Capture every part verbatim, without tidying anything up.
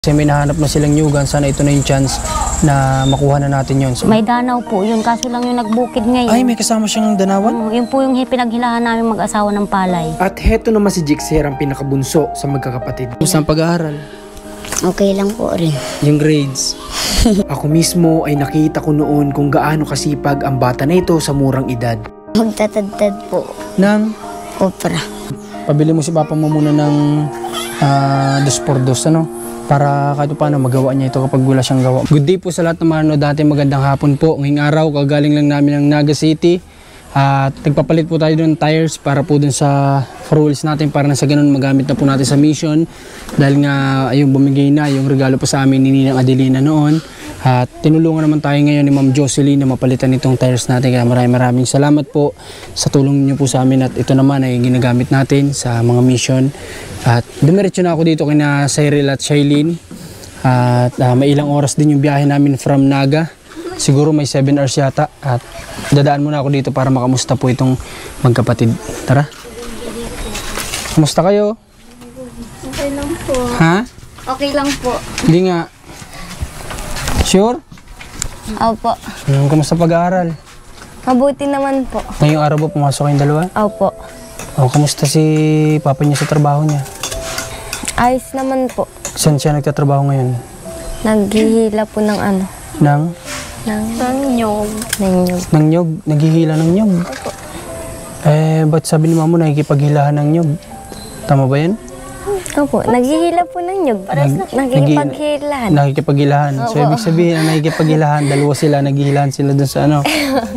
Kasi may nahanap na silang nyugan, sana ito na yung chance na makuha na natin yun. So, may danaw po yun, kaso lang yung nagbukid ngayon. ay, may kasama siyang danawan? Um, yun po yung pinaghilahan namin mag-asawa ng palay. At heto naman si Jixer, ang pinakabunso sa magkakapatid. Saan pag-aaral? Okay lang po rin. Yung grades. Ako mismo ay nakita ko noon kung gaano kasipag ang bata na ito sa murang edad. Magtatadtad po. Nang Opera. pabili mo si papa mo muna ng uh, dos por dos, ano? Para kahit paano magawa niya ito kapag wala siyang gawa. Good day po sa lahat ng mga nanonood natin. Magandang hapon po. Ngayong araw, kagaling lang namin ng Naga City. At nagpapalit po tayo ng tires para po dun sa four wheels natin para na sa ganun magamit na po natin sa mission. Dahil nga ayun bumigay na yung regalo po sa amin ni Ninang Adelina noon. At tinulungan naman tayo ngayon ni Ma'am Jocelyn na mapalitan itong tires natin. Kaya maraming maraming salamat po sa tulong niyo po sa amin. At ito naman ay ginagamit natin sa mga mission. At dumiretso na ako dito kina Cyril at Shailene. At uh, may ilang oras din yung biyahe namin from Naga. Siguro may seven hours yata. At dadaan muna ako dito para makamusta po itong magkapatid. Tara. Kamusta kayo? Okay lang po. Ha? Okay lang po. Hindi nga. Sure? Opo. Hmm, kamusta pag-aaral? Mabuti naman po. Ngayong araw po pumasok kayong dalawa? Opo. O, kamusta si papa niya sa trabaho niya? Ayos naman po. Saan siya nagtatrabaho ngayon? Naghihila po ng ano? Nang? Ng... Ng nyog. Ng nyog. Nang nyog? Naghihila ng nyog? Opo. Eh, ba't sabi ni mama nakikipaghilahan ng nyog? Tama ba yan? Opo. Naghihila po ng nyog. Nag- Nakikipaghilahan. Nakikipaghilahan. So, Opo. ibig sabihin, ang nakikipaghilahan, dalawa sila, naghihilahan sila dun sa ano?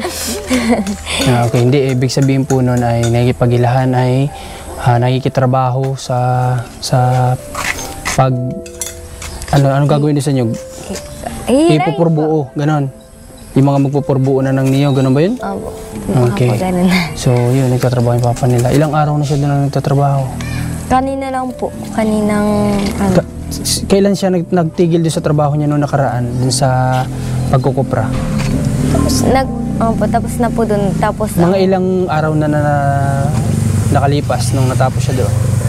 Ah, okay, hindi. Ibig sabihin po nun ay nakikipaghilahan ay ah, nakikitrabaho sa sa pag ano ano gagawin din sa nyog? Hihilahin po. Ipupurbuo, ganon. Yung mga magpupurbuo na ng niyo, ganon ba yun? Opo. Okay. Ganun. So, yun, nagtatrabaho yung papa nila. Ilang araw na siya doon nagtatrabaho? Kanina lang po. Kaninang... Ano? Ka- s- kailan siya nag- nagtigil doon sa trabaho niya noong nakaraan, doon sa pagkukupra? Tapos, nag... Opo, tapos na po dun. Tapos... Mga ilang araw na, na, na nakalipas nung natapos siya doon?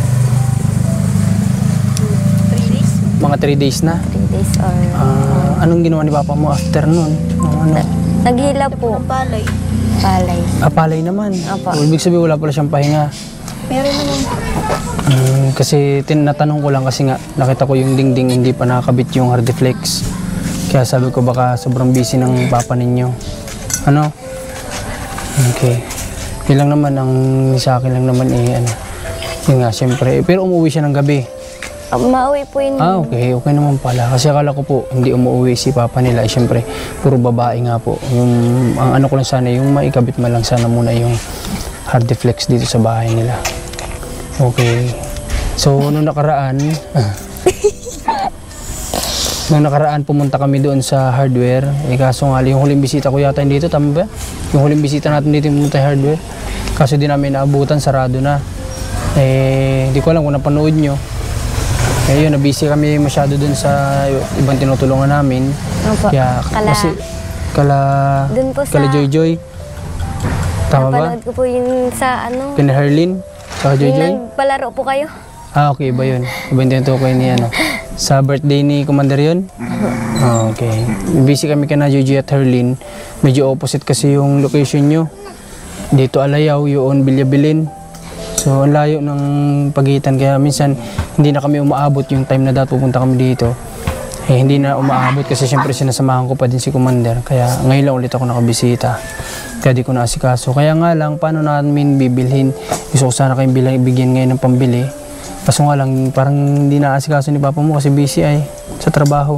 three days? Mga three days na? three days or... Ah, anong ginawa ni papa mo after noon? Ano? Naghila po. Palay. Palay. Ah, palay naman. Apa. So, ibig sabihin wala pala siyang pahinga. Meron naman po. Hmm, kasi tinatanong ko lang kasi nga nakita ko yung dingding hindi pa nakakabit yung Hardiflex. Kaya sabi ko baka sobrang busy ng papa ninyo. Ano? Okay. Yun lang naman ang sa akin lang naman eh ano. Yun nga siyempre. Pero umuwi siya ng gabi. Uh, mauwi po yun. Ah okay. Okay naman pala. Kasi akala ko po hindi umuwi si papa nila. Eh, siyempre puro babae nga po. Yung, ang ano ko lang sana yung maikabit man lang sana muna yung Hardiflex dito sa bahay nila. Okay. So, nung nakaraan, nung nakaraan pumunta kami doon sa hardware. Eh, kaso nga, yung huling bisita ko yata dito, tama ba? Yung huling bisita natin dito yung pumunta hardware. Kaso di namin naabutan, sarado na. Eh, di ko alam kung napanood nyo. Eh, yun, nabisi kami masyado doon sa ibang tinutulungan namin. Opo. Kaya, Kala- kasi, kala, Dun po sa- kala Joy Joy. Tama ba? Napanood ko po yun sa ano. Kina Herlin? Saka Joy Yung Joy? nagpalaro po kayo. Ah, okay. Iba yun. Iba yung tinutukoy ni ano. Sa birthday ni Commander yun? Ah, okay. Busy kami ka na Joy at Herlin. Medyo opposite kasi yung location nyo. Dito Alayaw, yun Bilyabilin. So, ang layo ng pagitan. Kaya minsan, hindi na kami umaabot yung time na dapat pupunta kami dito. Eh, hindi na umaabot kasi siyempre sinasamahan ko pa din si Commander. Kaya ngayon lang ulit ako nakabisita. Kaya di ko naasikaso. Kaya nga lang, paano namin bibilhin? Gusto ko sana kayong bilang ibigyan ngayon ng pambili. Kaso nga lang, parang hindi naasikaso ni papa mo kasi busy ay sa trabaho.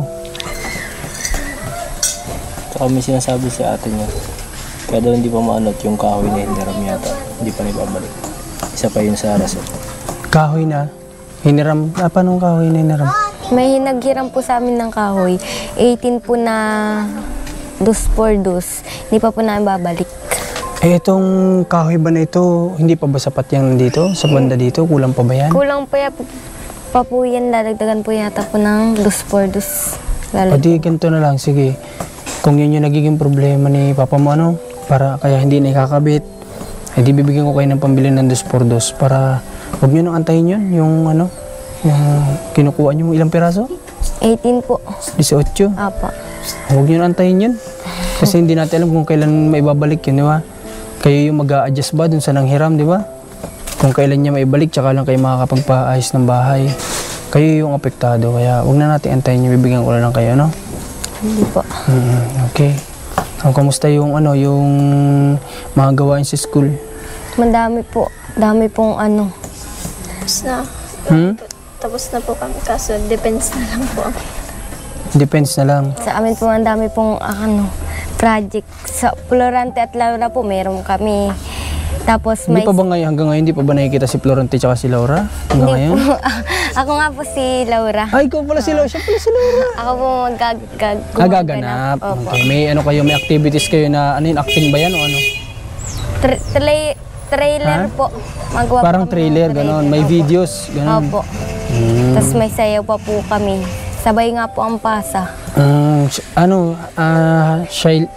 Saka may sinasabi si ate niya. Kaya daw hindi pa maanot yung kahoy na hiniram yata. Hindi pa naibabalik. Isa pa yun sa rason. Kahoy na. Hiniram. Ah, paano ang kahoy na hiniram? May naghiram po sa amin ng kahoy. eighteen po na dos por dos. Hindi pa po namin babalik. Eh, itong kahoy ba na ito, hindi pa ba sapat yan nandito? Sa banda dito? Kulang pa ba yan? Kulang pa, ya, pa po yan. Lalagdagan po yata po ng dos por dos. O di, ganito na lang. Sige. Kung yun yung nagiging problema ni papa mo, ano? Para kaya hindi na ikakabit. Eh, di bibigyan ko kayo ng pambili ng dos por dos para huwag nyo nang antayin yun. Yung ano, yung kinukuha nyo ilang piraso? eighteen po. eighteen? Apo. Huwag nyo na antayin yun. Kasi hindi natin alam kung kailan maibabalik yun, di ba? Kayo yung mag-a-adjust ba dun sa nanghiram, di ba? Kung kailan niya maibalik, tsaka lang kayo makakapagpaayos ng bahay. Kayo yung apektado, kaya huwag na natin antayin nyo, bibigyan ko na lang kayo, no? Hindi po. Mm, okay. Ang kamusta yung ano, yung mga gawain sa school? Madami po. Dami pong ano. Tapos na. Hmm? Tapos na po kami. Kaso, depends na lang po. Depends na lang. Sa amin po, ang dami pong ano, project. Sa Florante at Laura po, meron kami. Tapos Hindi may... pa ba ngayon, hanggang ngayon, hindi pa ba nakikita si Florante tsaka si Laura? Hanggang ngayon? Hindi po. Ako nga po si Laura. Ay, ikaw pala si Laura. Siya pala si Laura. Ako po magag... gag- Nagaganap. Opo. Okay. May ano kayo, may activities kayo na, ano yun, acting ba yan o ano? Tra- tra- trailer Ha? po. Magawa po Parang kami ng trailer, gano'n. May Opo. videos, gano'n. Opo. Hmm. Tapos may sayaw pa po kami. Sabay nga po ang pasa. Um, s- ano, ah, Shail,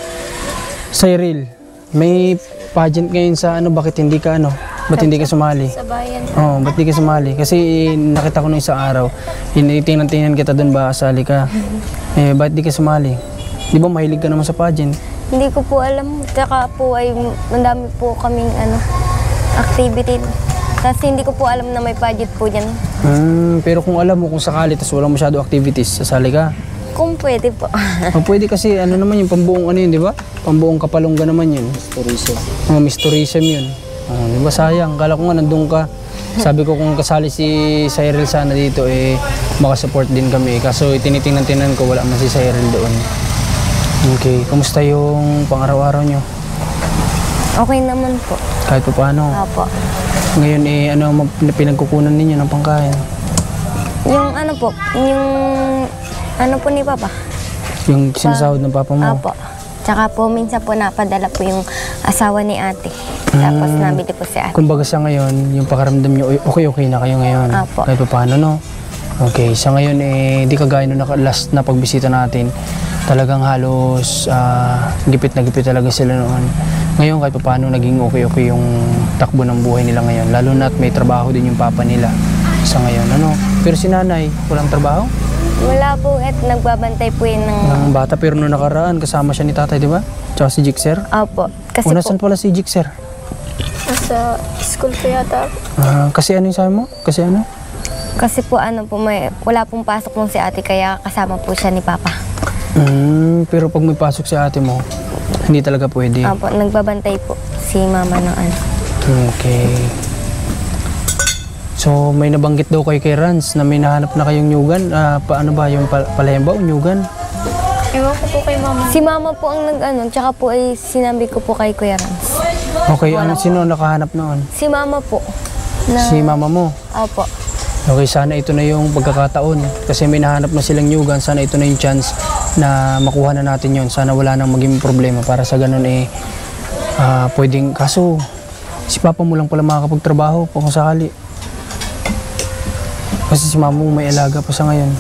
Cyril, may pageant ngayon sa ano, bakit hindi ka ano? Ba't hindi ka sumali? Sa bayan. Oh, ba't hindi ka sumali? Kasi eh, nakita ko nung isang araw, tinitingnan-tingnan kita doon ba asali ka? Eh, ba't di ka sumali? Di ba mahilig ka naman sa pageant? Hindi ko po alam. Tsaka po ay mandami po kaming ano, activity. Kasi hindi ko po alam na may budget po dyan. Hmm, pero kung alam mo kung sakali, tas walang masyado activities, sasali ka? Kung pwede po. Oh, pwede kasi ano naman yun, pambuong ano yun, di ba? Pambuong kapalongga naman yun. Tourism. Oh, Miss Tourism yun. Oh, di ba sayang? Kala ko nga nandun ka. Sabi ko kung kasali si Cyril sana dito, eh, makasupport din kami. Kaso tinitingnan-tingnan ko, wala man si Cyril doon. Okay, kamusta yung pang-araw-araw nyo? Okay naman po. Kahit pa paano. Apo. Ngayon, eh, ano mag- pinagkukunan ninyo ng pangkain? Yung ano po, yung ano po ni Papa. Yung sinasahod ng papa mo? Apo. Tsaka po minsan po napadala po yung asawa ni ate. Tapos Hmm. nabili po si ate. Kumbaga sa ngayon, yung pakaramdam nyo, okay-okay na kayo ngayon. Apo. Kahit pa paano, no? Okay, sa ngayon, eh, di kagaya nung naka- last na pagbisita natin, talagang halos ah, gipit na gipit talaga sila noon. Ngayon, kahit pa paano, naging okay-okay yung takbo ng buhay nila ngayon. Lalo na at may trabaho din yung papa nila sa ngayon, ano? Pero si nanay, walang trabaho? Wala po at nagbabantay po yun ng... Ng bata, pero noong nakaraan, kasama siya ni tatay, di ba? Tsaka si Jixer. Apo. Kasi Una, po, saan pala si Jixer? Nasa school ko yata. Ah, kasi ano yung sabi mo? Kasi ano? kasi po ano po, may, wala pong pasok nung si ate kaya kasama po siya ni Papa. Mm, pero pag may pasok si ate mo, hindi talaga pwede. Apo, nagbabantay po si mama ng ano. Okay. So, may nabanggit daw kay kay Rans na may nahanap na kayong nyugan. Ah, paano ba yung pal palayan ba o nyugan? Ewan ko po kay mama. Si mama po ang nag-ano, tsaka po ay sinabi ko po kay Kuya Rans. Okay, ano, sino ang nakahanap noon? Si mama po. Na, Si mama mo. Apo. Okay, sana ito na yung pagkakataon. Kasi may nahanap na silang nyugan. Sana ito na yung chance na makuha na natin yon. Sana wala nang maging problema. Para sa ganun eh, ah, pwedeng, kaso, si papa mo lang pala makakapagtrabaho kung sakali. Kasi si mama mo may alaga pa sa ngayon.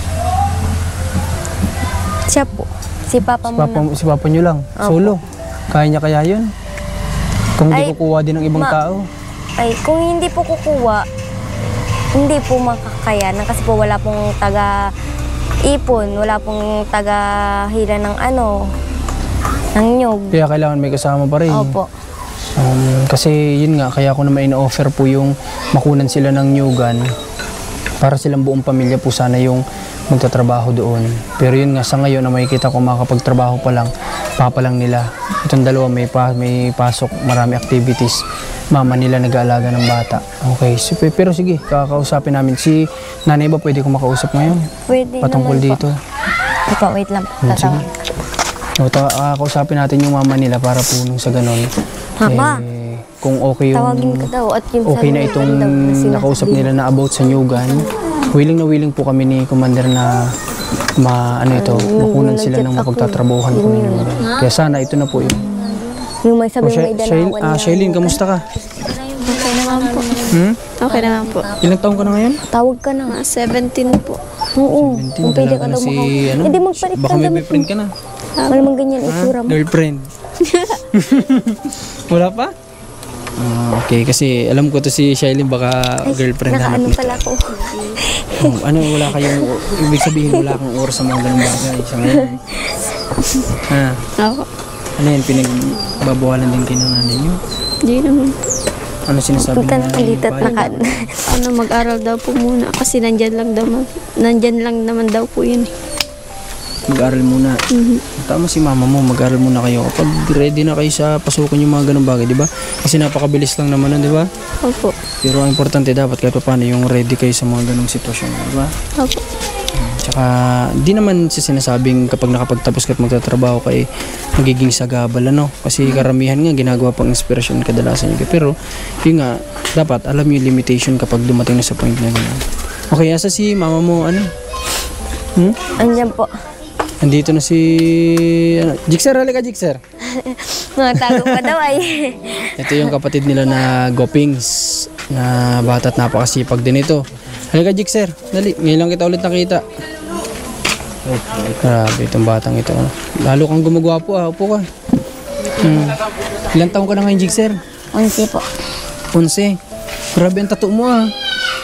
Siya po. Si Papa Si mo papa, na. si papa nyo lang, Opo. solo. Kaya niya kaya yun? Kung hindi Ay, kukuha din ng ibang ma- tao. Ay, kung hindi po kukuha, hindi po makakayanan kasi po wala pong taga ipon, wala pong taga hila ng ano, ng nyug. Kaya kailangan may kasama pa rin. Opo. Um, kasi yun nga, kaya ako naman ina-offer po yung makunan sila ng nyugan para silang buong pamilya po sana yung magtatrabaho doon. Pero yun nga, sa ngayon na makikita ko makakapagtrabaho pa lang, papa lang nila. Itong dalawa may, pa, may pasok, marami activities. Mama nila nag-aalaga ng bata. Okay, so, pero sige, kakausapin namin. Si nanay ba pwede ko makausap ngayon? Pwede Patungkol naman dito. po. Ito, wait lang. Hmm, Tatawag. O, ta- ah, kausapin natin yung mama nila para po nung sa ganon. Mama, Eh, kung okay yung... tawagin ka daw at yun okay na sa itong daw na sinasabi. nakausap nila na about sa Nyugan. Willing na willing po kami ni Commander na ma, ano ito, makunan sila ng mapagtatrabuhan po ng Nyugan. Kaya sana ito na po yun. Yung may sabi O, Shay- may Shay- dalawan ah, na- Shailene, kamusta ka? Okay naman po. Hmm? Okay naman po. Ilang taon ka na ngayon? Tawag ka na. Mga seventeen po. Oo. seventeen, Kung pwede dala ka na daw si, makaw. ano? Hindi magpalit Baka ka may damit boyfriend mo. ka na. Wala mang ganyan itsura mo. Girlfriend. Wala pa? Ah, okay, kasi alam ko to si Shailene baka girlfriend hanap Nakaano nito. pala po. Oh, ano, wala kayong, ibig sabihin wala kang oras sa mga ganung bagay sa ngayon. Ha? Ako. Ano yan, pinagbabawalan din kayo ng nanay nyo? Di naman po. Ano sinasabi Punta niya? na dito at naka... Ano, mag-aral daw po muna kasi nandyan lang daw, nandyan lang naman daw po yun. Mag-aral muna. Tama si mama mo, mag-aral muna kayo. Kapag ready na kayo sa pasukan yung mga ganung bagay, di ba? Kasi napakabilis lang naman nun, di ba? Opo. Pero ang importante dapat kahit paano yung ready kayo sa mga ganung sitwasyon, di ba? Opo. Tsaka, di naman si sinasabing kapag nakapagtapos ka at magtatrabaho ka eh, magiging sagabal, ano? Kasi karamihan nga, ginagawa pang inspirasyon kadalasan yun. Pero, yun nga, dapat alam yung limitation kapag dumating na sa point na gano'n. Okay, asa si mama mo, ano? Hmm? Andyan po. Andito na si... Ano? Jixer, halika Jixer. Mga tago pa daw ay. Ito yung kapatid nila na Gopings, na bata at napakasipag din ito. Halika Jixer, dali. Ngayon lang kita ulit nakita. Grabe itong batang ito. Ano. Lalo kang gumagwapo ah. Upo ka. Hmm. Ilang taong ka na ngayon Jixer? Unsi po. Ponse. Grabe ang tattoo mo ah.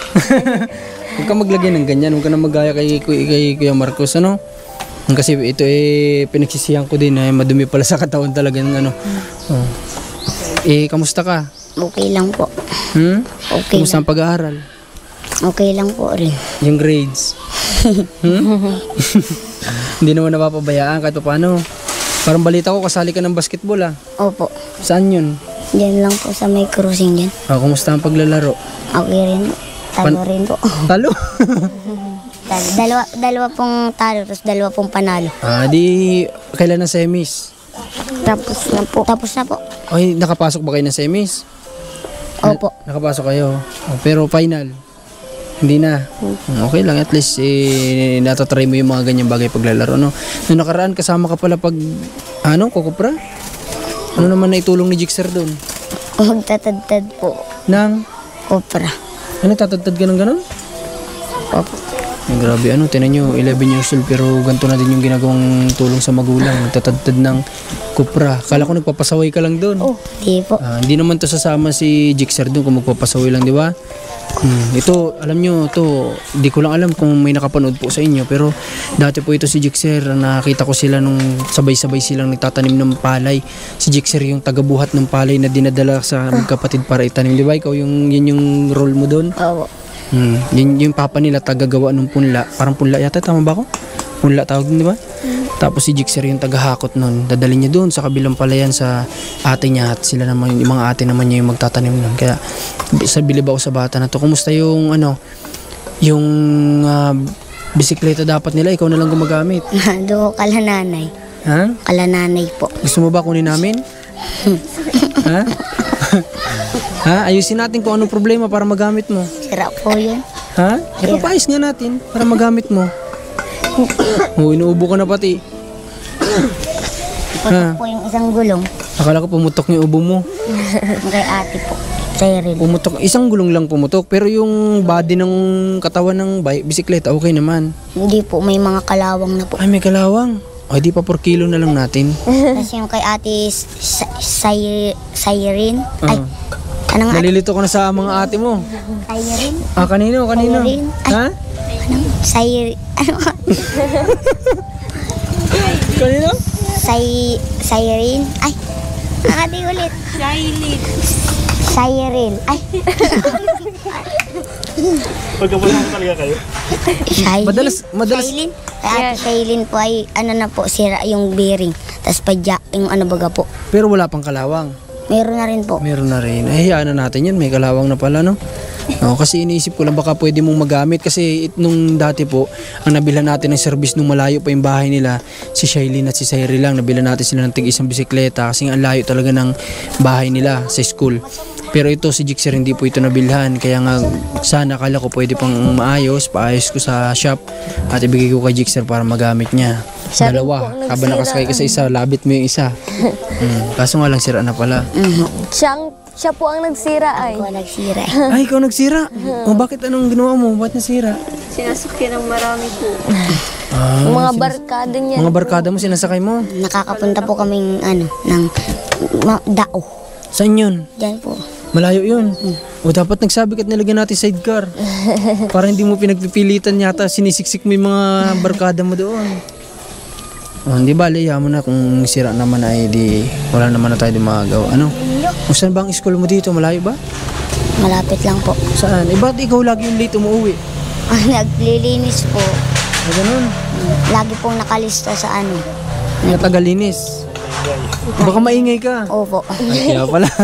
Huwag ka maglagay ng ganyan. Huwag ka na magaya kay, kay, kay Kuya Marcos. Ano? Kasi ito eh pinagsisihan ko din eh. Madumi pala sa katawan talaga ng ano. Oh. Eh, kamusta ka? Okay lang po. Hmm? Okay Kamusta ang pag-aaral? Okay lang po rin. Yung grades. Hmm? Hindi naman napapabayaan kahit pa paano. Parang balita ko kasali ka ng basketball ah. Opo. Saan yun? Diyan lang po sa may cruising dyan. Ah, kumusta ang paglalaro? Okay rin po. Talo Pan- rin po. Talo? Talo. Dalawa, dalawa pong talo, tapos dalawa pong panalo. ah, di kailan na semis? Tapos na po. Tapos na po. Ay, nakapasok ba kayo ng semis? Opo. Nakapasok kayo. Oh, pero final? Hindi na. Okay lang. At least eh, natatry mo yung mga ganyang bagay paglalaro. No? Noong nakaraan, kasama ka pala pag, ano, kukupra? Ano naman na itulong ni Jixer doon? Magtatadtad po. Nang, Opera. ano, tatagtad ka ng ganun? Opo. Ay, grabe, ano, tinan nyo, eleven years old pero ganito na din yung ginagawang tulong sa magulang. Tatagtad ng kupra. Kala ko nagpapasaway ka lang doon. Oh, di po. Ah, hindi naman to sasama si Jixer doon kung magpapasaway lang, di ba? Hmm, ito, alam nyo, to, di ko lang alam kung may nakapanood po sa inyo, pero dati po ito si Jixer, nakita ko sila nung sabay-sabay silang nagtatanim ng palay. Si Jixer yung tagabuhat ng palay na dinadala sa magkapatid para itanim, di ba? Ikaw yung, yun yung role mo doon? Opo. Hmm, yun yung papa nila tagagawa ng punla, parang punla yata, tama ba ako? Punla tawag din, di ba? Tapos si Jixer yung tagahakot nun. Dadalhin niya doon sa kabilang palayan sa ate niya at sila naman, yung mga ate naman niya yung magtatanim nun. Kaya sa bilib ako sa bata na to. Kumusta yung ano, yung uh, bisikleta dapat nila, ikaw na lang gumagamit. Doon kala nanay. Ha? Kala nanay po. Gusto mo ba kunin namin? Ha? Ha? Ayusin natin kung anong problema para magamit mo. Sira po yun. Ha? Ipapayos nga natin para magamit mo. Oh, inuubo ka na pati. Putok po yung isang gulong. Akala ko pumutok yung ubo mo. Kay ate po. Cyril. Pumutok, isang gulong lang pumutok, pero yung body ng katawan ng bike, bisikleta, okay naman. Hindi po, may mga kalawang na po. Ay, may kalawang. Ay, di pa per kilo na lang natin. Kasi yung kay ate Sa- Say- Cyril. Ay, Ah. ano nga? Nalilito ko na sa mga ate mo. Cyril? Ah, kanino, kanino? Cyril? Ay. Ha? Anong Cyril? Ano nga? Kanino? Say, Cyril? Ay, nakati ulit. Cyril. Cyril. Ay. Pagkabulan talaga kayo? Cyril. Madalas, madalas, Shailin? Kay ate Shailin po ay ano na po, sira yung bearing. Tapos padya, yung ano baga po. pero wala pang kalawang. Meron na rin po. Meron na rin. Ay, hayaan na natin yan. May kalawang na pala, no? No, kasi iniisip ko lang baka pwede mong magamit kasi it, nung dati po, ang nabilhan natin ng service nung malayo pa yung bahay nila, si Shailene at si Cyril lang, nabilhan natin sila ng tig-isang bisikleta kasi ang layo talaga ng bahay nila sa school. Pero ito si Jixer hindi po ito nabilhan, kaya nga sana akala ko pwede pang maayos, paayos ko sa shop at ibigay ko kay Jixer para magamit niya. Siya rin Dalawa, po habang nakasakay ka sa isa, labit mo yung isa. Hmm, kaso nga lang sira na pala. Siya, ang- siya po ang nagsira ay. Ako nagsira. Ay, ikaw nagsira. O bakit anong ginawa mo? Ba't nasira? Sinasakyan ng marami po. Ah, Ang mga barkada niya. mga barkada mo sinasakay mo. Nakakapunta po kaming ano, ng ma- dao. Saan yun? Diyan po. Malayo yun. O dapat nagsabi ka't nilagyan natin sidecar. Para hindi mo pinagpipilitan yata, sinisiksik mo yung mga barkada mo doon. O, hindi ba, liya mo na kung sira naman ay di, wala naman na tayo di magagawa. Ano? Kung saan ba ang school mo dito? Malayo ba? Malapit lang po. Saan? Eh, ba't ikaw lagi yung late umuwi? Ah, naglilinis po. O, ganun. Lagi pong nakalista sa ano. Natagalinis. Baka maingay ka. Opo. Ay, kaya pala.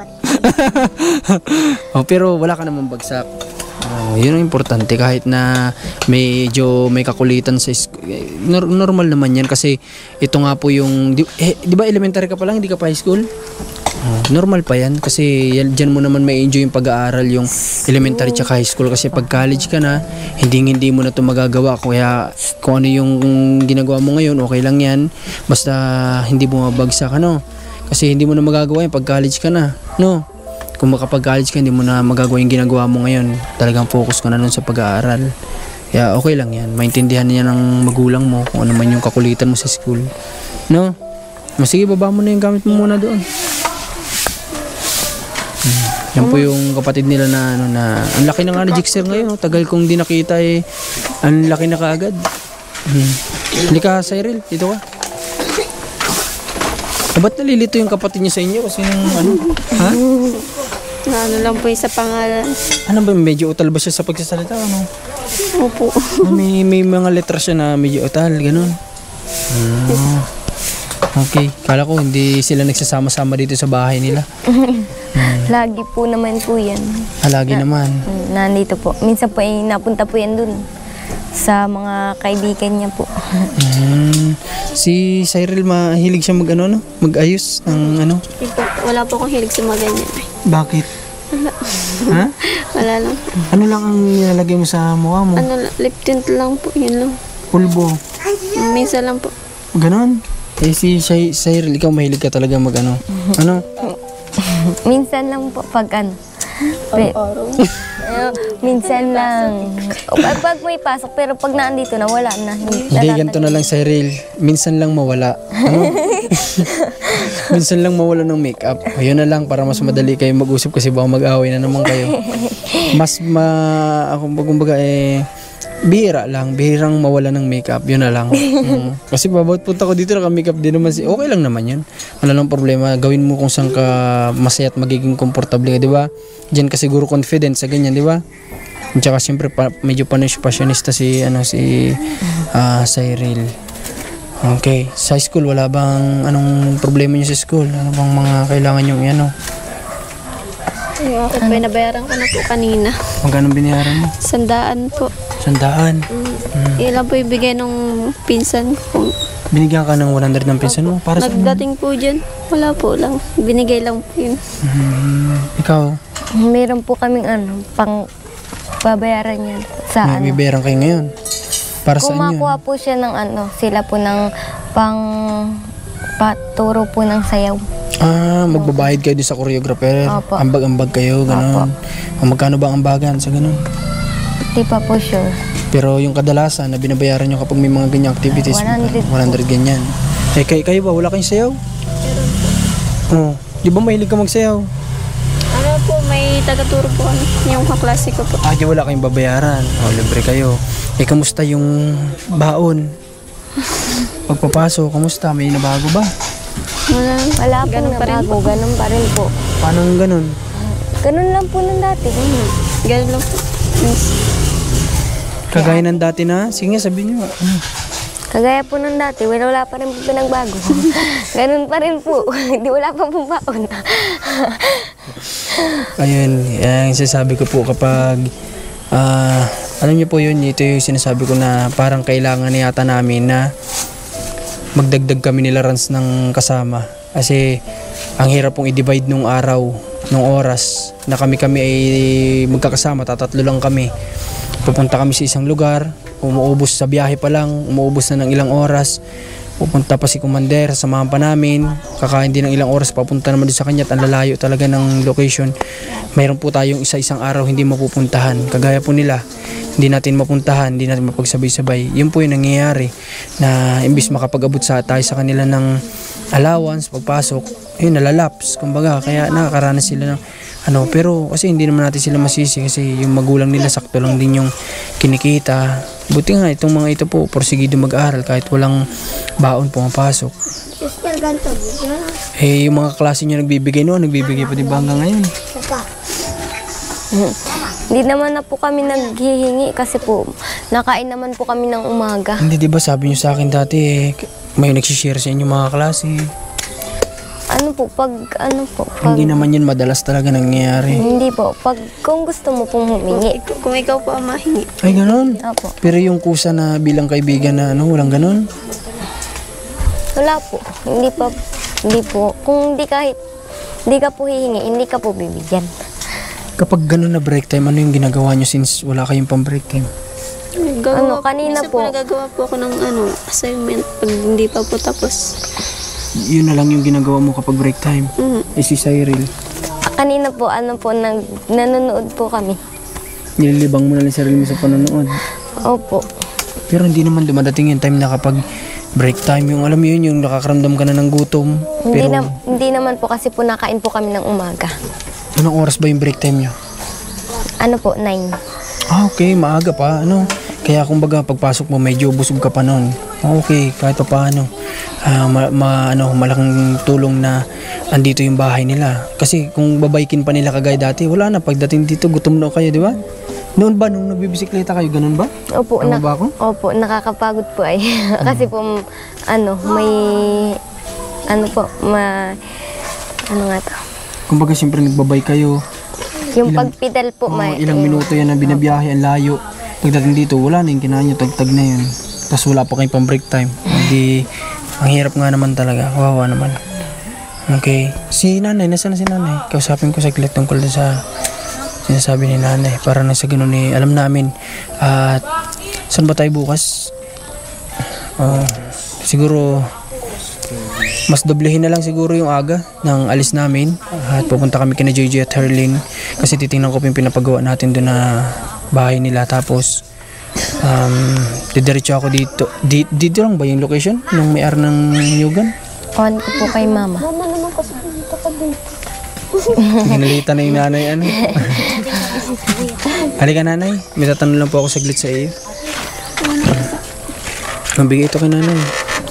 Oh, pero wala ka namang bagsak. Oh, yun ang importante kahit na medyo may kakulitan sa sk- eh, nor- normal naman yan kasi ito nga po yung di, eh, di ba elementary ka pa lang, hindi ka pa high school? Oh, normal pa yan kasi yan, dyan mo naman may enjoy yung pag-aaral yung elementary tsaka high school kasi pag college ka na hindi hindi mo na ito magagawa kaya kung ano yung ginagawa mo ngayon okay lang yan basta hindi bumabagsak ano kasi hindi mo na magagawa yan pag college ka na no kung makapag college ka hindi mo na magagawa yung ginagawa mo ngayon talagang focus ka na nun sa pag-aaral kaya okay lang yan maintindihan niya ng magulang mo kung ano man yung kakulitan mo sa school no sige baba mo na yung gamit mo muna doon. Yan po yung kapatid nila na ano na ang laki na nga na Jixer ngayon, oh. Tagal kong di nakita eh. Ang laki na kaagad. Hmm. Hindi ka, Cyril, dito ka. Eh, ba't nalilito yung kapatid niya sa inyo? Kasi yung ano, ha? Na ano lang po yung sa pangalan. Ano ba, medyo utal ba siya sa pagsasalita? Ano? Opo. Ah, may, may mga letra siya na medyo utal, ganun. Hmm. Okay, kala ko hindi sila nagsasama-sama dito sa bahay nila. Lagi po naman po yan. Ah, lagi naman. Mm, Nandito po. Minsan po ay napunta po yan dun sa mga kaibigan niya po. Hmm. Si Cyril mahilig siya mag ano, no? Mag-ayos ng ano? Hindi po, wala po akong hilig sa mga ganyan. Bakit? Ha? Wala lang. Ano lang ang nilalagay mo sa mukha mo? Ano lang, lip tint lang po, yun lang. Pulbo. Minsan lang po. Ganon. Eh si Cy- Cyril, ikaw mahilig ka talaga mag ano? Ano? Minsan lang po pag ano. Pe- Eh, minsan lang. O, pag, pag may pasok, pero pag naandito na, wala na. Hindi, Hindi, ganito na lang Cyril. Minsan lang mawala. Ano? Minsan lang mawala ng makeup. Ayun na lang para mas madali kayo mag-usap kasi baka mag-away na naman kayo. Mas ma... Ako kumbaga eh... Bihira lang, bihirang mawala ng makeup, yun na lang. Mm. Kasi babawat punta ko dito, naka-makeup din naman si, okay lang naman yun. Wala lang problema, gawin mo kung saan ka masaya at magiging komportable ka, di ba? Diyan ka siguro confident sa ganyan, di ba? At saka siyempre pa, medyo passionista si, ano, si uh, Cyril. Okay, sa school, wala bang, anong problema niyo sa school? Ano bang mga kailangan yung, ano? Yung ako po, nabayaran ko na po kanina. Magkano binayaran mo? Sandaan po. Sandaan. Mm. Yun lang po ibigay nung pinsan ko. Binigyan ka ng one hundred ng pinsan mo? Para sa Nagdating po dyan. Wala po lang. Binigay lang po yun. Hmm, ikaw? Meron po kaming ano, pang babayaran yan sa May ano. biberang kayo ngayon. Para saan yun? Kumakuha po siya ng ano, sila po ng pang paturo po ng sayaw. Ah, magbabayad kayo doon sa choreographer. Opo. Ambag-ambag kayo, gano'n. O magkano ba ang ambagan sa gano'n? Di pa po sure. Pero yung kadalasan na binabayaran nyo kapag may mga ganyang activities, one hundred po. one hundred ganyan. Eh, kayo, kayo ba? Wala kayong sayaw? Oh, di ba mahilig ka magsayaw? Ano po, may tagaturo po kami. Yung kaklase ko po. Ah, di wala kayong babayaran. O, libre kayo. Eh, kamusta yung baon? Pagpapasok, kamusta? May nabago ba? Wala. Wala po Ganun na pa rin bago, ganun pa rin po. Paano ganun? Ganun lang po nung dati. Ganun lang po. Yes. Kagaya ng dati na? Sige nga, sabihin nyo. Ano? Kagaya po nung dati, wala, wala pa rin po pinagbago. Ganun pa rin po. Hindi wala pa pong baon. Ayun, yung sinasabi ko po kapag ah, alam niyo po yun, ito yung sinasabi ko na parang kailangan na yata namin na magdagdag kami nila runs ng kasama. Kasi ang hirap pong i-divide nung araw, nung oras na kami-kami ay magkakasama, tatatlo lang kami. Pupunta kami sa isang lugar, umuubos sa biyahe pa lang, umuubos na ng ilang oras. Pupunta pa si Commander, samahan pa namin, kakain din ng ilang oras, papunta naman doon sa kanya at ang lalayo talaga ng location. Mayroon po tayong isa-isang araw hindi mapupuntahan. Kagaya po nila, hindi natin mapuntahan, hindi natin mapagsabay-sabay. Yun po yung nangyayari na imbis makapag-abot sa tayo sa kanila ng allowance, pagpasok, yun, nalalaps. Kumbaga, kaya nakakaranas sila ng ano. Pero kasi hindi naman natin sila masisi kasi yung magulang nila sakto lang din yung kinikita. Buti nga itong mga ito po, porsigido mag-aral kahit walang baon pumapasok. Eh, yung mga klase nyo nagbibigay noon, nagbibigay pa di ba hanggang ngayon? Hindi naman na po kami naghihingi kasi po nakain naman po kami ng umaga. Hindi, di ba sabi nyo sa akin dati, eh, may nagsishare sa inyo mga klase. Ano po, pag ano po, pag, Hindi naman yun madalas talaga nangyayari. hindi po, pag kung gusto mo pong humingi. Kung ikaw po ang mahingi. Ay, ganun. Opo. Pero yung kusa na bilang kaibigan na ano, walang ganun. Wala po. Hindi pa, hindi po. Kung hindi kahit, hindi ka po hihingi, hindi ka po bibigyan. Kapag ganun na break time, ano yung ginagawa nyo since wala kayong pang break time? Ano, kanina minsan po. nagagawa po ako ng ano, assignment pag hindi pa po tapos. Yun na lang yung ginagawa mo kapag break time. Mm. Eh si Cyril, Kanina po, ano po, nag, nanonood po kami. nililibang mo na lang sarili mo sa panonood. Opo. Pero hindi naman dumadating yung time na kapag break time, yung alam mo yun, yung nakakaramdam ka na ng gutom. Hindi, Pero na, hindi naman po kasi po nakain po kami ng umaga. anong oras ba yung break time nyo? Ano po, nine. Ah, okay, maaga pa, ano. Kaya kumbaga pagpasok mo medyo busog ka pa noon. Okay, kahit pa paano. Ah, ma, ma- ano, malaking tulong na andito yung bahay nila. Kasi kung babaykin pa nila kagaya dati, wala na. Pagdating dito, gutom na kayo, di ba? Noon ba, nung nagbibisikleta kayo, ganun ba? Opo, Tama ba ako? Opo, nakakapagod po ay. Kasi po, ano, may, ano po, ma, ano nga to. Kumbaga siyempre nagbabay kayo. Yung Ilang- pagpedal po, Mga may, ilang minuto yan na binabiyahe, ang layo. Pagdating dito, wala na yung kinain nyo, tagtag na yun. Tapos wala pa kayong pang break time. Hindi, ang hirap nga naman talaga. Kawawa naman. Okay. Si nanay, nasaan na si nanay? Kausapin ko saglit tungkol din sa sinasabi ni nanay. Para na sa ganun eh, alam namin. At saan ba tayo bukas? Oh, siguro mas doblehin na lang siguro yung aga ng alis namin at pupunta kami kina J J at Herlin kasi titingnan ko po yung pinapagawa natin doon na bahay nila. Tapos um, didiretso ako dito. Di, dito lang ba yung location nung may-ar ng Yugan? on ko po kay mama. Hinalita na yung nanay ano. Halika nanay, may tatanong lang po ako saglit sa iyo. Mabigay ito kay nanay.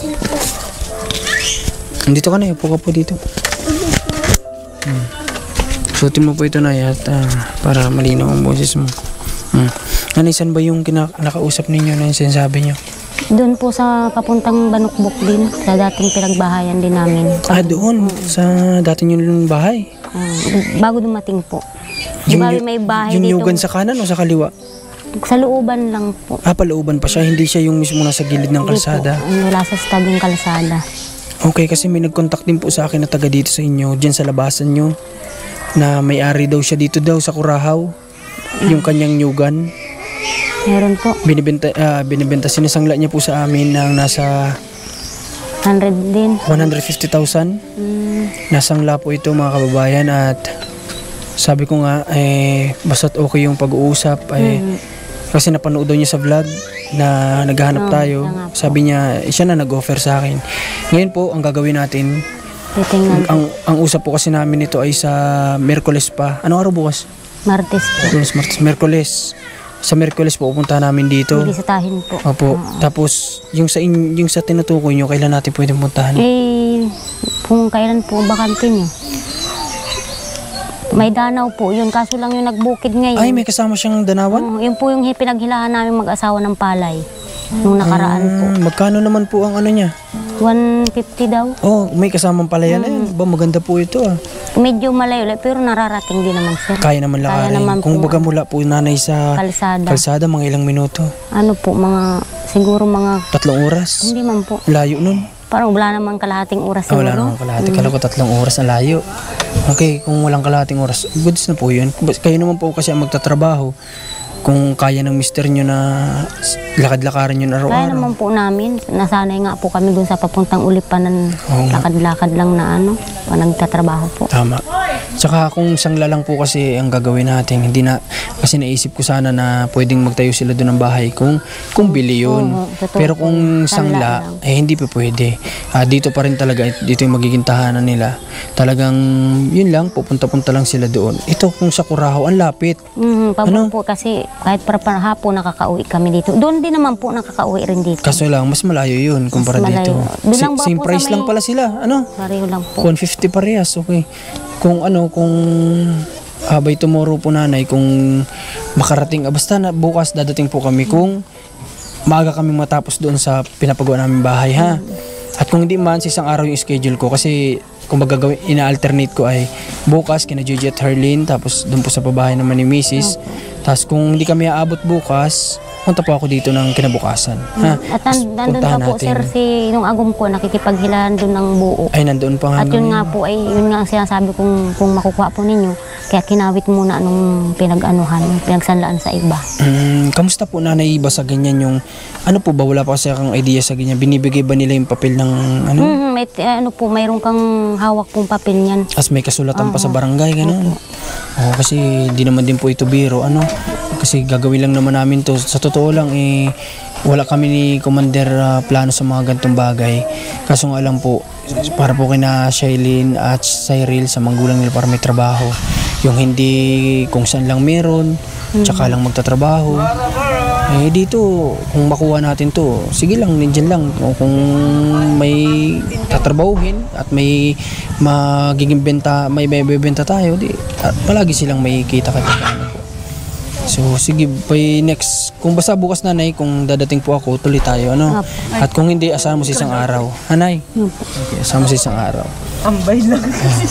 Dito ka na, upo ka po dito. Hmm. Suotin mo po ito na at uh, para malinaw ang boses mo. Hmm. Nanay, saan ba yung kina- nakausap ninyo na yung sinasabi nyo? Doon po sa papuntang Banukbok din, sa dating pinagbahayan din namin. Ah, doon, sa dati yung bahay. Ah, bago dumating po. Di ba may bahay yung dito? Yugan sa kanan o sa kaliwa? Sa looban lang po. Ah, palooban pa siya, hindi siya yung mismo nasa gilid ng kalsada. Hindi po, wala sa stabing kalsada. Okay, kasi may nag-contact din po sa akin na taga dito sa inyo, dyan sa labasan nyo, na may-ari daw siya dito daw sa Curahaw, yung kanyang Yugan. Meron po, Binibenta, ah, binibenta, sinasangla niya po sa amin ng nasa one hundred din. one hundred fifty thousand. Mm, Nasangla po ito mga kababayan at sabi ko nga, eh, basta't okay yung pag-uusap, eh, kasi napanood daw niya sa vlog na naghahanap Oo, tayo. siya nga po. Sabi niya, eh, siya na nag-offer sa akin. Ngayon po, ang gagawin natin, titingnan po. ang, ang usap po kasi namin ito ay sa Merkules pa. Anong araw bukas? Martes po. Lunes, Martes, Merkules. Sa Merkules po, pupunta namin dito. Bisitahin po. Opo. Tapos, yung sa, in, yung sa tinutukoy nyo, kailan natin pwede puntahan? Eh, kung kailan po bakante niyo? May danaw po yun, kaso lang yung nagbukid ngayon. Ay, may kasama siyang danawan? Oo, yun po yung hi- pinaghilahan namin mag-asawa ng palay. Nung nakaraan po. Hmm, magkano naman po ang ano niya? one fifty daw. Oh, may kasamang palayan na yun. Ba, maganda po ito ah. Medyo malayo, pero nararating din naman sir. Kaya naman lakarin. naman Kung po. baga mula po nanay sa Kalsada. kalsada, mga ilang minuto. Ano po, mga, siguro mga, Tatlong oras. hindi man po. Layo nun. Parang wala naman kalahating oras Ah, siguro. wala namang kalahati. Kala ko tatlong oras na layo. Okay, kung walang kalahating oras, goods na po yun. Kayo naman po kasi ang magtatrabaho. kung kaya ng mister nyo na lakad-lakaran yun Kaya araw-araw. naman po namin, nasanay nga po kami dun sa papuntang ulipanan, Oo nga. lakad-lakad lang na ano, pa nagtatrabaho po. Tama. Tsaka kung sangla lang po kasi ang gagawin natin, hindi na, kasi naisip ko sana na pwedeng magtayo sila doon ng bahay kung, kung bili yun. Oo, totoo Pero po. kung Sangla sangla, eh hindi pa pwede. Ah, dito pa rin talaga, dito yung magiging tahanan nila. Talagang, yun lang, pupunta-punta lang sila doon. Ito kung sa Curaçao, ang lapit. Mm, pabor Ano? po kasi kahit para para hapon nakakauwi kami dito. Doon din naman po nakakauwi rin dito. Kaso lang, mas malayo yun kumpara Mas dito. malayo. Doon lang ba same po sa price may- lang pala sila. Ano? Pareho lang po. one fifty parehas, okay. Kung ano, kung ah, by tomorrow po nanay, kung makarating, ah, basta na bukas dadating po kami kung maaga kami matapos doon sa pinapagawa namin bahay, ha. At kung hindi man, sa isang araw yung schedule ko kasi kung magagawin, ina-alternate ko ay bukas kina Gigi at Herlin, tapos doon po sa pabahay naman ni missus. Tapos kung hindi kami aabot bukas, punta po ako dito ng kinabukasan, ha. At Tapos nan- nandun puntahan pa po natin. sir si nung agom ko nakikipaghilahan doon ng buo. Ay, nandoon pa nga. At yun naman nga po ay yun nga ang sinasabi kung kung makukuha po ninyo. Kaya kinawit muna nung pinag-anuhan, pinagsanlaan sa iba. Mm, kamusta po nanay ba sa ganyan yung ano po ba, wala pa kasi akong idea sa ganyan, binibigay ba nila yung papel ng ano, Mhm, may t- ano po, mayroon kang hawak pong papel niyan. as may kasulatan pa sa barangay gano'n? Oo, kasi di naman din po ito biro, ano, kasi gagawin lang naman namin to, sa totoo lang eh wala kami ni Commander ah, plano sa mga gantong bagay, kaso nga lang po para po kina Shailene at Cyril sa manggulang nila para may trabaho, yung hindi kung saan lang meron tsaka lang magtatrabaho. Eh dito, kung makuha natin to, sige lang, nandyan lang. O kung may tatrabahuhin at may magiging benta, may bebenta tayo, di, at palagi silang may kita kahit paano po. So sige, by next, kung basta bukas nanay, kung dadating po ako, tuloy tayo, ano? At kung hindi, asahan mo sa isang araw. Hanay? Okay, asahan mo sa isang araw. Ambay lang.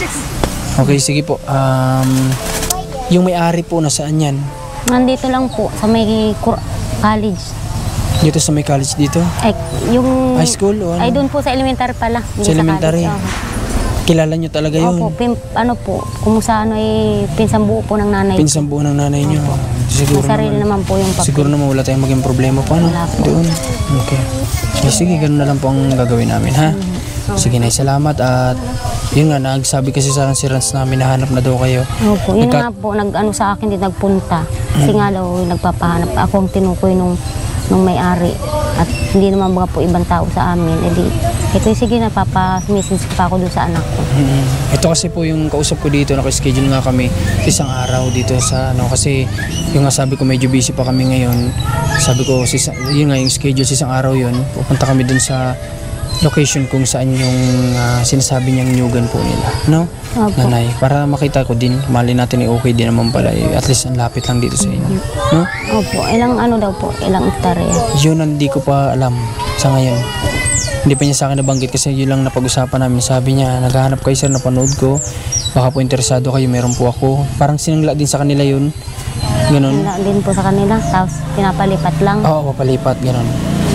Okay, sige po. Um, yung may-ari po, nasaan yan? Nandito lang po sa may kur- college. Dito sa may college dito? Ay, yung... High school o ano? Ay, doon po sa elementary pala. hindi Sa elementary? college. Opo. Kilala nyo talaga yun? Opo, pin, ano po, kung sa ano ay pinsang buo po ng nanay. Pinsang buo ng nanay nyo. Siguro May sarili naman. naman po yung papel. Siguro naman wala tayong maging problema pa, no? Wala po. Doon. Okay. Eh, sige, ganun na lang po ang gagawin namin, ha? Sige na, salamat. At yun nga, nagsabi kasi sa akin si Rans namin, nahanap na daw kayo. Opo, yun Nagka- nga po, nag-ano sa akin din nagpunta. Kasi nga daw, nagpapahanap. Ako ang tinukoy nung, nung may-ari. At hindi naman mga po ibang tao sa amin. E di, ito sige na, papa-message pa ako doon sa anak ko. Mm. Ito kasi po yung kausap ko dito, naka-schedule nga kami isang araw dito sa ano, kasi yung nga sabi ko medyo busy pa kami ngayon. Sabi ko, si, yun nga yung schedule sa isang araw yun, pupunta kami dun sa location kung saan yung ah, sinasabi niyang nyugan po nila, no? Opo. Nanay, para makita ko din, mali natin eh, okay din naman pala eh. At least ang lapit lang dito sa inyo, no? Opo, ilang ano daw po, ilang hektarya. Yun ang di ko pa alam sa ngayon. Hindi pa niya sa akin nabanggit kasi yun lang napag-usapan namin. Sabi niya, naghahanap kayo sir, napanood ko. Baka po interesado kayo, meron po ako. Parang sinangla din sa kanila yun. Ganun. Wala din po sa kanila, tapos pinapalipat lang. Oo, papalipat, ganun.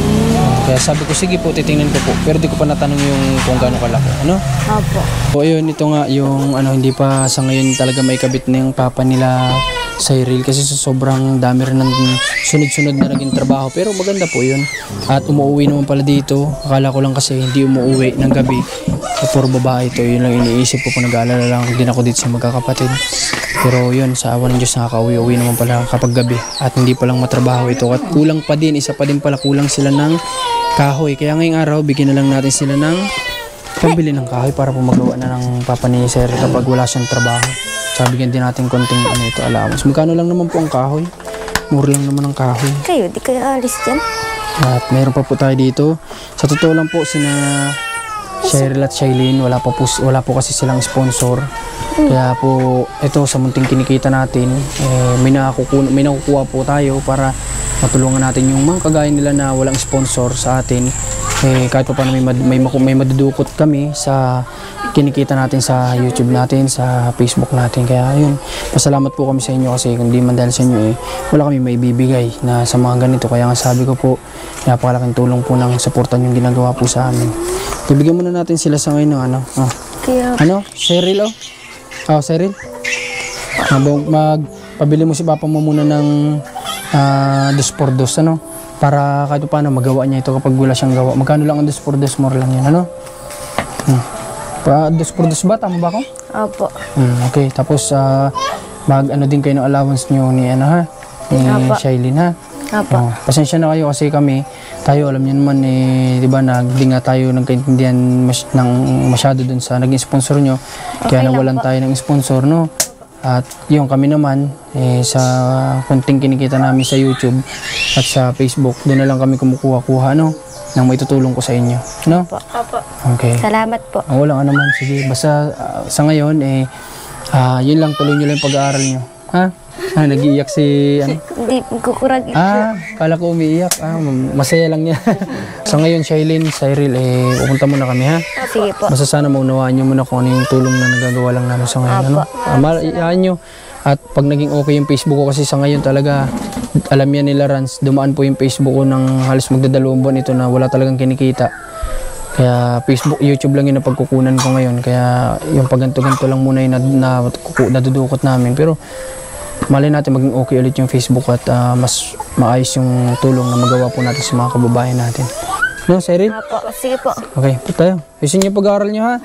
Kaya sabi ko, sige po, titingnan ko po. Pero di ko pa natanong yung kung gaano kalaki. Ano? Opo. O yun, ito nga yung ano, hindi pa sa ngayon talaga may kabit na yung papa nila Cyril kasi sa sobrang dami rin ng sunod-sunod na naging trabaho. Pero maganda po yun. At umuwi naman pala dito. Akala ko lang kasi hindi umuwi ng gabi. So, puro babae ito. Yun lang iniisip ko kung nag-aalala lang din ako dito sa magkakapatid. Pero yun, sa awa ng Diyos nakaka-uwi-uwi naman pala kapag gabi. At hindi palang matrabaho ito. At kulang pa din, isa pa din pala, kulang sila ng kahoy. Kaya ngayong araw, bigyan na lang natin sila ng pambili ng kahoy para po magawa na ng papa ni Sir kapag wala siyang trabaho. So, bigyan din natin konting ano ito, allowance. Magkano lang naman po ang kahoy? Mura lang naman ang kahoy. Kayo, di kayo alis dyan? At meron pa po tayo dito. Sa totoo lang po, sina Cheryl at Shailene, wala, pa po, wala po kasi silang sponsor. Kaya po, ito sa munting kinikita natin, eh, may, nakukuha, may nakukuha po tayo para matulungan natin yung mga kagaya nila na walang sponsor sa atin. Eh, kahit pa paano may, mad, may, may madudukot kami sa kinikita natin sa YouTube natin, sa Facebook natin. Kaya yun, pasalamat po kami sa inyo kasi kung di man dahil sa inyo eh, wala kami may bibigay na sa mga ganito. Kaya nga sabi ko po, napakalaking tulong po ng suportan yung ginagawa po sa amin. Ibigyan muna natin sila sa ngayon ng ano. Oh. Kaya, Ano? Cyril oh? Oh, Cyril? Mag, magpabili mo si papa mo muna ng ah, dos por dos, ano? Para kahit paano magawa niya ito kapag wala siyang gawa. Magkano lang ang dos por dos, more lang yan, ano? Hmm. Pa, dos por dos ba? Tama ba ako? Opo. Hmm, okay, tapos ah, mag ano din kayo ng allowance niyo ni ano ha? Ni Apo. Shailene ha? Opo. Oh, pasensya na kayo kasi kami, tayo alam niyo naman eh, di ba, nagdi nga tayo nagkaintindihan mas, ng masyado dun sa naging sponsor nyo. Kaya Okay lang nawalan po. tayo ng sponsor, no? At yung kami naman, eh, sa konting kinikita namin sa YouTube at sa Facebook, doon na lang kami kumukuha-kuha, no? Nang may tutulong ko sa inyo, no? Opo. Okay. Salamat po. Ah, wala ka naman, sige. Basta ah, sa ngayon, eh, ah, yun lang, tuloy nyo lang yung pag-aaral nyo. Ha? Ah, nag-iiyak si, ano? Hindi, kukurag. Ah, kala ko umiiyak. Ah, masaya lang niya. So ngayon, Shailene, Cyril, eh, pupunta muna kami, ha? Sige po. Basta sana maunawaan niyo muna kung ano yung tulong na nagagawa lang namin sa ngayon. Ano? Ah, malayaan nyo. At pag naging okay yung Facebook ko, kasi sa ngayon talaga, alam yan nila, Rans, dumaan po yung Facebook ko ng halos magdadalawang buwan ito na wala talagang kinikita. Kaya Facebook, YouTube lang yung napagkukunan ko ngayon. Kaya yung pagganto-ganto lang muna yung nad, na, nadudukot namin. Pero malay natin maging okay ulit yung Facebook at ah, mas maayos yung tulong na magawa po natin sa mga kababayan natin. No, Cyril? Opo. Sige po. Okay, po tayo. Ayusin niyo pag-aaral niyo, ha?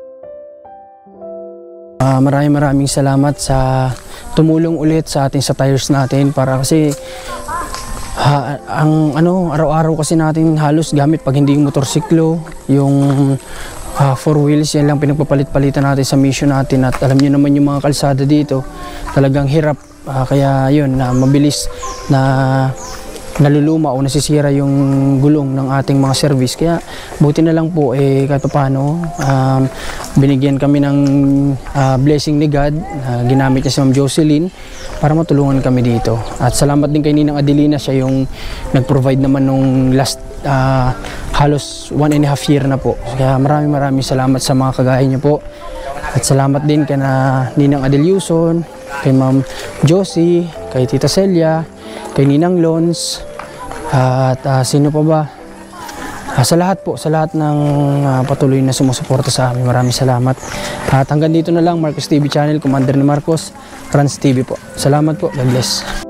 Ah, maraming maraming salamat sa tumulong ulit sa ating sa tires natin para kasi ha, ang ano araw-araw kasi natin halos gamit pag hindi yung motorsiklo, yung ah, four wheels, yan lang pinagpapalit-palitan natin sa mission natin. At alam niyo naman yung mga kalsada dito talagang hirap. Ah, kaya yun na mabilis na naluluma o nasisira yung gulong ng ating mga service. Kaya buti na lang po eh kahit paano um, binigyan kami ng uh, blessing ni God na ginamit niya si Ma'am Jocelyn para matulungan kami dito. At salamat din kay Ninang Adelina, siya yung nag-provide naman nung last uh, halos one and a half year na po. Kaya maraming maraming salamat sa mga kagaya niyo po. At salamat din kay na Ninang Adelioson, kay Ma'am Josie, kay Tita Celia, kay Ninang Lons, at uh, sino pa ba? Uh, sa lahat po, sa lahat ng uh, patuloy na sumusuporta sa amin, maraming salamat. At hanggang dito na lang, Marcos T V Channel, Commander ni Marcos, Trans T V po. Salamat po, God bless.